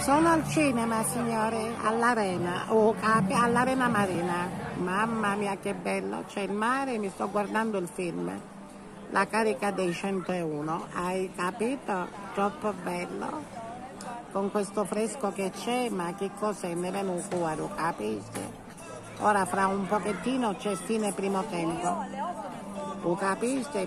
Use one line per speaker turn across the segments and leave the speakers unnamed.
Sono al cinema, signore, all'Arena, all'Arena Marina. Mamma mia che bello, c'è il mare, mi sto guardando il film. La carica dei 101, hai capito? Troppo bello. Con questo fresco che c'è, ma che cos'è? Ne viene un cuore, capisci? Ora fra un pochettino c'è fine primo tempo. Tu capisci?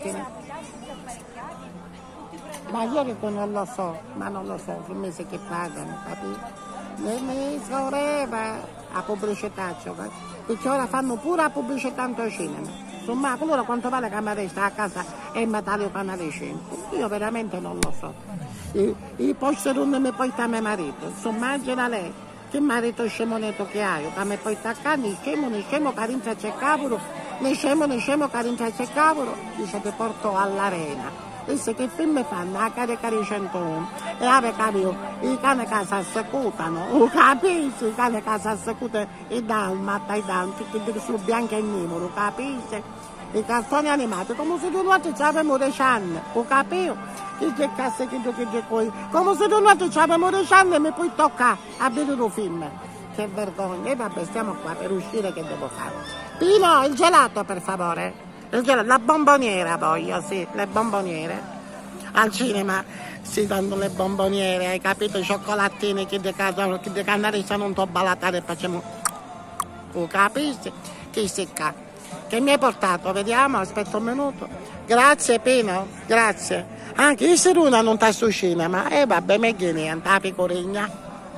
Ma io dico non lo so, ma non lo so, che mese che pagano, capito? Mi scorreva la pubblicità, perché ora fanno pure la pubblicità in cinema. Insomma, allora quanto vale che mi resta a casa e mi taglio canale 5? Io veramente non lo so. I posti non mi porta mio marito, insomma, immagina lei, che marito scemonetto che hai, che mi poi attaccare, ne scemo, che rintra c'è cavolo, ne scemo, che rintra c'è cavolo, dice ti porto all'Arena. Disse che film fanno? La carica di 101 e ave capito, i cani che si assecutano, capisci? I cani che si assecutano, i dalmata, che sul bianco e nero, capisci? I cartoni animati, come se tu non ci avevamo 10 anni, capito? Che c'è cassa che c'è qui, come se tu non ci avevamo 10 anni e mi puoi toccare a vedere un film. Che vergogna, e vabbè stiamo qua per uscire, che devo fare? Pino, il gelato per favore. La bomboniera voglio, sì, le bomboniere. Al cinema si danno le bomboniere, hai capito? I cioccolatini che di canare sono un po' balatare e facciamo... Tu capisci? Chi secca? Che mi hai portato? Vediamo, aspetta un minuto. Grazie Pino, grazie. Anche il Seruna non sta su cinema. E vabbè, me che niente, la pecorigna.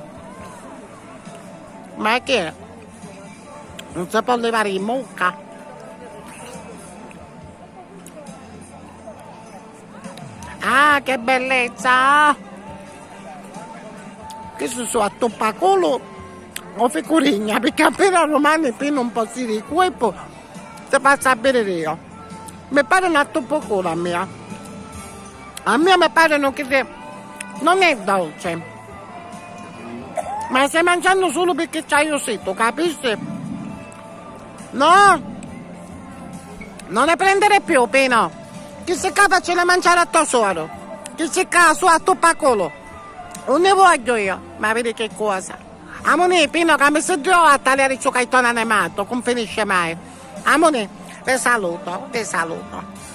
Ma che? Non si può levare in mucca? Ah, che bellezza! Questo sono a toppacolo o figurigna, perché appena romani pieno un po' di cuerpo si passa a bere io. Mi pare una toppacolo a mia. A me mi pare che non è dolce. Ma stai mangiando solo perché c'hai il setto, capisci? No! Non ne prendere più, Pino! Che se cava ce ne mangiare a tesoro, che se cava su a toppacolo, non ne voglio io, ma vedi che cosa. Amone, Pino, che mi si trova a tagliare il suo cartone animato, non finisce mai. Amone, ti saluto, ti saluto.